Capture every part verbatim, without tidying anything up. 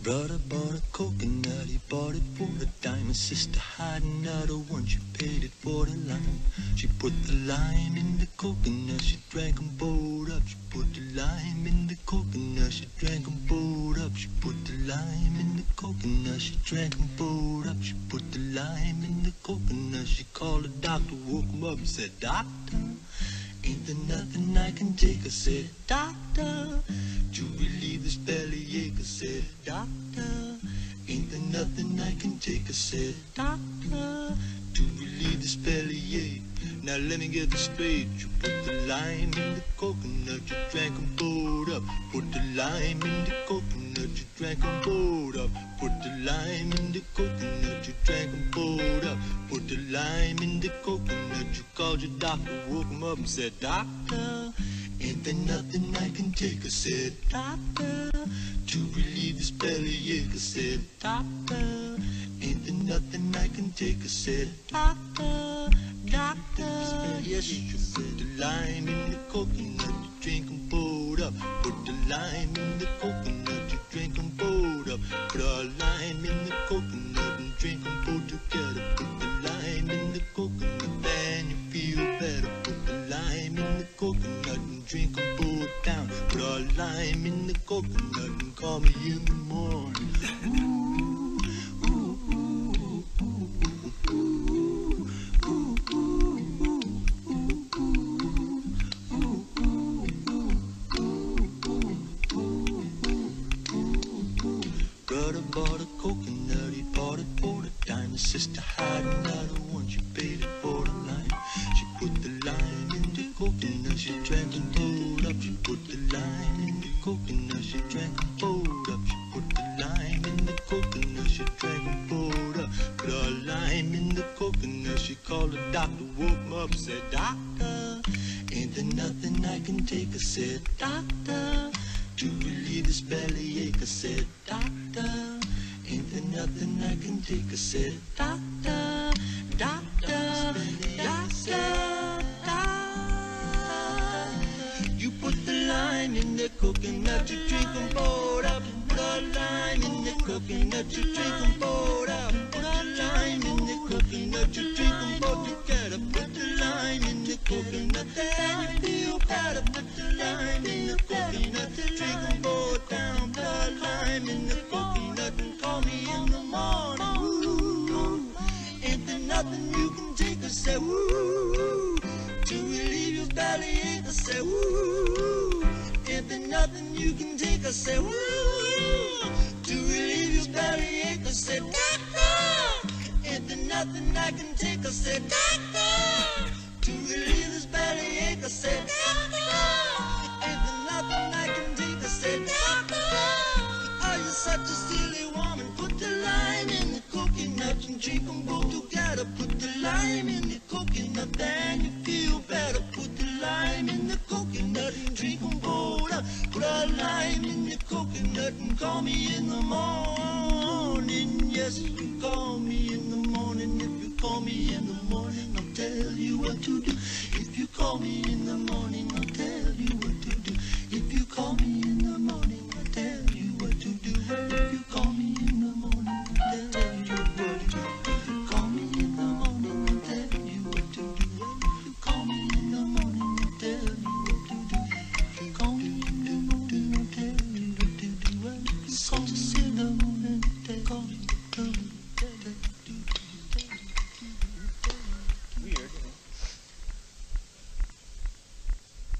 Brother bought a coconut, he bought it for a dime. His sister had another one, she paid it for the lime. She put the lime in the coconut, she drank them both up. She put the lime in the coconut, she drank them both up. She put the lime in the coconut, she drank them both up. She put the lime in the coconut, she called the doctor, woke him up and said, Doctor, ain't there nothing I can take? I said, Doctor, to relieve this bellyache. I said, Doctor, ain't there nothing I can take? I said, Doctor, to relieve this bellyache. Now let me get this straight. You put the lime in the coconut, you drank them both up. Put the lime in the coconut, you drank them both up. Put the lime in the coconut, you drank them both up. Put the lime in the coconut, you called your doctor, woke him up and said, Doctor, ain't there nothing I can take? I said, Doctor, to relieve this bellyache. I said, Doctor, ain't there nothing I can take? I said, Doctor, Doctor, yes, you put the lime in the coconut, you drink them both up. Put the lime in the coconut, you drink them both up. Put a lime in the coconut and drink them both together. Put the lime in the coconut, then you feel better. Put the lime in the coconut and drink them both down. Put a lime in the coconut and call me in the morning. Ooh, ooh, ooh, ooh, ooh, ooh. Brother bought a coconut, he bought it for the dime. His sister had another one, she paid it for the lime. She put the lime in the coconut, she drank them both up. She put the lime in the coconut, she drank them both up. She put the lime in the coconut, she drank them both up. Put a lime in the coconut, she called the doctor, woke him up and said, Doctor, ain't there nothing I can take? I said, Doctor, to relieve this bellyache. I said, Doctor, ain't there nothing I can take? I said, Doctor, Doctor, Doctor, Doctor. You put the lime in the coconut, you drink them both up. Put a lime in the coconut, you drink them both up. Put a lime in the coconut, you drink them both together. Put the lime in the coconut, then you feel better. Put the lime in the coconut, drink them both down. Put a lime in the coconut and call me in the morning. Woo, ain't there nothing you can take? I said, woo, to relieve your bellyache. I said, woo, ain't there nothing you can take? I said, woo, to relieve your bellyache. I said, Doctor, ain't there nothing I can take? I said, Doctor, to relieve this bellyache. I said, Doctor, ain't there nothing I can take? I said, Doctor, are you such a silly woman? Put the lime in the coconut and drink them both together. Put the lime in the coconut, then you feel better. Put the lime in the coconut and drink them both up. Put a lime in the coconut and call me in the morning. Yes, you call me in the morning. If you call me in the morning, I'll tell you what to do. If you call me in the morning, I'll tell you what to do. If you call me in the morning, I'll tell you what to do. If you call me in the morning, I'll tell you what to do. If you call me in the morning, I'll tell you what to do. If you call me in the morning, I'll tell you what to do. If you call me in the morning, I'll tell you what to do. If you call me in the morning, I'll call you. Weird.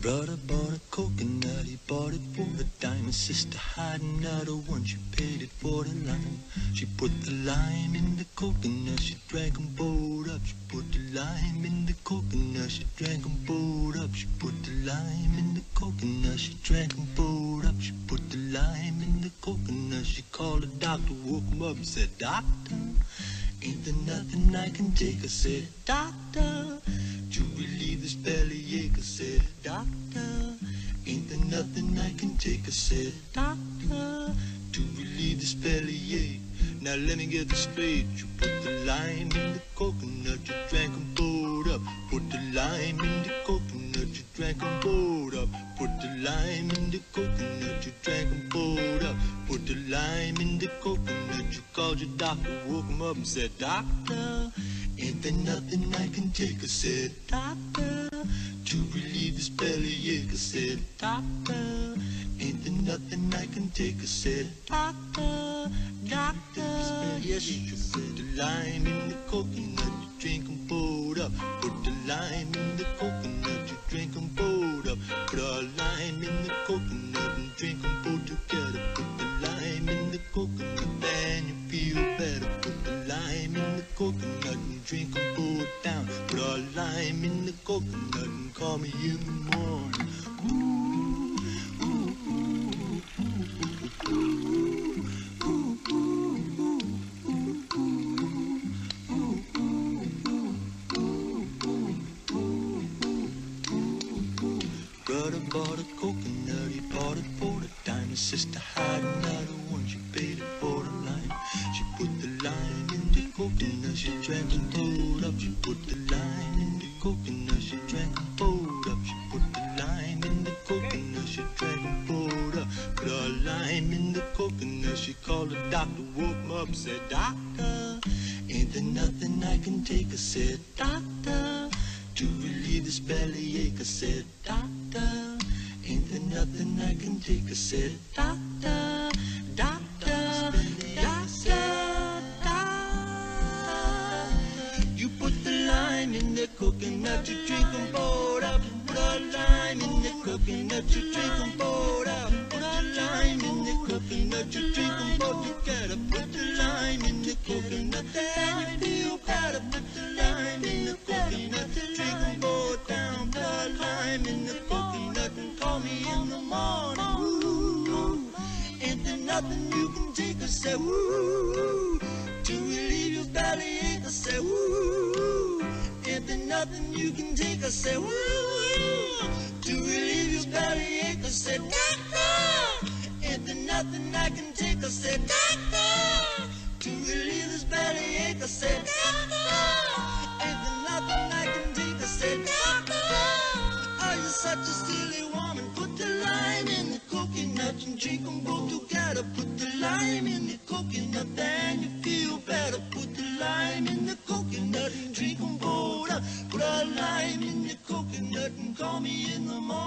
Brother bought a coconut, he bought it for a dime. His sister had another one, she paid it for the lime. She put the lime in the coconut, she drank them both up. She put the lime in the coconut, she drank them both up. She put the lime in the coconut, she drank them both up. She put the lime in the coconut, she called the doctor, woke him up and said, "Doctor, ain't there nothing I can take?" I said, "Doctor, to relieve this bellyache." I said, "Doctor, ain't there nothing I can take?" I said, "Doctor, to relieve this bellyache." Now let me get this straight. You put the lime in the coconut, you drank them both up. Put the lime in the coconut, you drank them both up. Put the lime in the coconut, you drank them both up. Put the lime in the coconut, you called your doctor, woke him up and said, "Doctor, ain't there nothing I can take?" I said, "Doctor, to relieve this bellyache." I said, "Doctor, ain't there nothing I can take?" I said, "Doctor, doctor." Yes, you put the lime in the coconut, you drink them both up. Put the lime in the coconut, you drink them both up. Put a lime in the coconut and drink them both together. Put the lime in the coconut and you feel better. Put the lime in the coconut and drink them both down. Put a lime in the coconut and call me in the morning. Ooh, ooh, ooh, ooh, ooh, ooh, ooh. Brother bought a coconut, he bought it for the dime. His sister had another one, she paid it for the lime. She put the lime in the coconut, she drank them both up. She put the lime in the coconut, she drank them both up. She put the lime in the coconut, she drank them both up. Put a lime in the coconut, she called the doctor, woke him up, said, "Doctor, ain't there nothing I can take?" I said, "Doctor, to relieve this bellyache." I said, "Doctor, ain't there nothing I can take?" I said, "Doctor, doctor, doctor, doctor." You put the lime in the coconut, you drink them both up. Put a lime in the coconut, you drink them both up. Put a lime in the coconut, you drink them both together. Put the lime in the coconut, then you feel better. Put the lime in the coconut, drink them both down. Put a lime in the coconut and call me in the morning. Ooh, ain't there nothing you can take? I said, "Woo, to relieve your bellyache." I said, "Woo, ain't there nothing you can take?" I said, "Woo, to relieve your bellyache." I said, "Doctor, ain't there nothing I can take?" I said, "Doctor, to relieve this bellyache." I said, "Doctor, ain't there nothing I can take?" I said, "Doctor, are you such a silly woman? Put the lime in the coconut and drink them both together. Put the lime in the coconut, then you feel better. Put the lime in the coconut and drink them both up. Put a lime in the coconut and call me in the morning."